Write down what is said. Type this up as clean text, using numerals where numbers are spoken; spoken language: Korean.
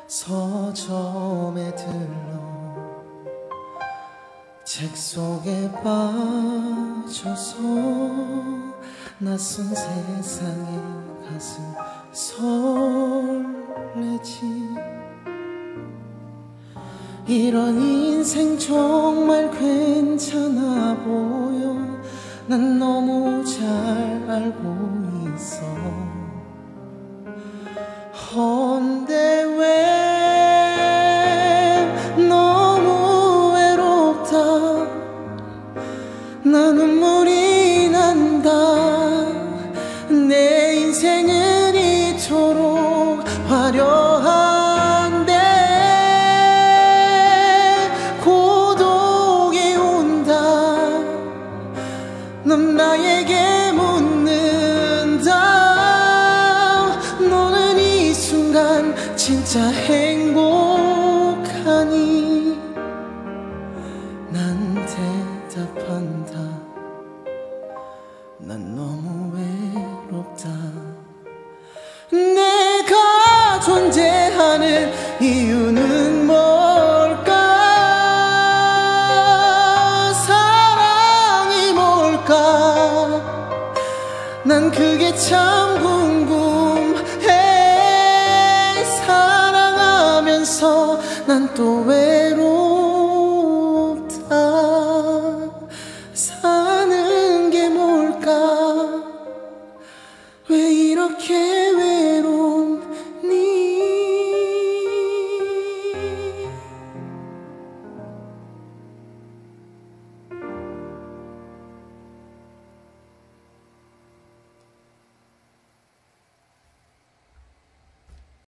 서점에 들러 책 속에 빠져서 낯선 세상에 가슴 설레지. 이런 인생 정말 괜찮아 보여. 난 너무 잘 알고 있어. 헌데 왜 너무 외롭다. 나 눈물이 난다. 내 인생은 이토록 화려한데 고독이 온다. 넌 나에게 묻는다. 너는 이 순간 진짜 행복하니? 난 대답한다. 난 너무 외롭다. 내가 존재하는 이유는 뭘까? 사랑이 뭘까? 난 그게 참 궁금해. 사랑하면서 난 또 외로워.